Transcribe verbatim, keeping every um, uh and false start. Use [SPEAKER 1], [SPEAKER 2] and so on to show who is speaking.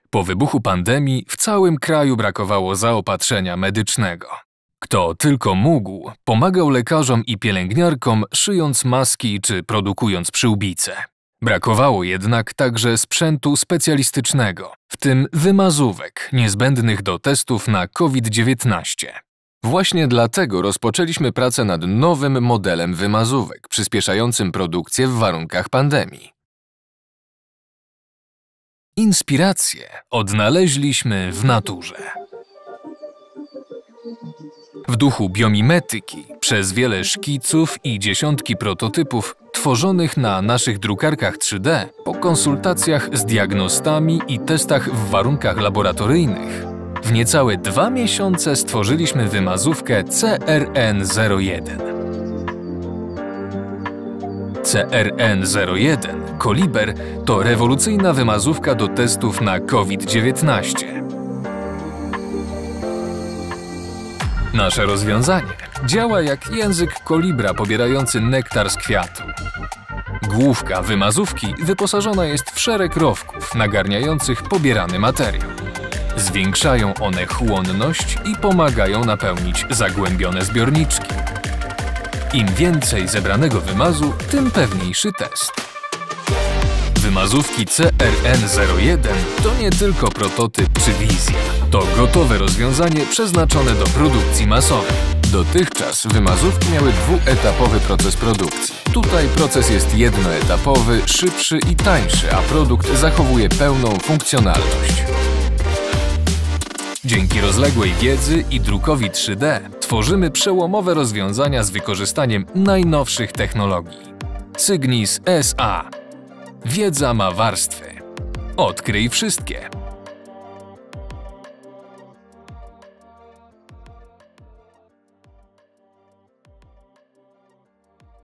[SPEAKER 1] Po wybuchu pandemii w całym kraju brakowało zaopatrzenia medycznego. Kto tylko mógł, pomagał lekarzom i pielęgniarkom, szyjąc maski czy produkując przyłbice. Brakowało jednak także sprzętu specjalistycznego, w tym wymazówek niezbędnych do testów na COVID dziewiętnaście. Właśnie dlatego rozpoczęliśmy pracę nad nowym modelem wymazówek, przyspieszającym produkcję w warunkach pandemii. Inspiracje odnaleźliśmy w naturze. W duchu biomimetyki, przez wiele szkiców i dziesiątki prototypów tworzonych na naszych drukarkach trzy D, po konsultacjach z diagnostami i testach w warunkach laboratoryjnych, w niecałe dwa miesiące stworzyliśmy wymazówkę C R N zero jeden. C R N zero jeden Koliber to rewolucyjna wymazówka do testów na COVID dziewiętnaście. Nasze rozwiązanie działa jak język kolibra pobierający nektar z kwiatu. Główka wymazówki wyposażona jest w szereg rowków nagarniających pobierany materiał. Zwiększają one chłonność i pomagają napełnić zagłębione zbiorniczki. Im więcej zebranego wymazu, tym pewniejszy test. Wymazówki C R N zero jeden to nie tylko prototyp czy wizja. To gotowe rozwiązanie przeznaczone do produkcji masowej. Dotychczas wymazówki miały dwuetapowy proces produkcji. Tutaj proces jest jednoetapowy, szybszy i tańszy, a produkt zachowuje pełną funkcjonalność. Dzięki rozległej wiedzy i drukowi trzy D tworzymy przełomowe rozwiązania z wykorzystaniem najnowszych technologii. Sygnis S A. Wiedza ma warstwy. Odkryj wszystkie.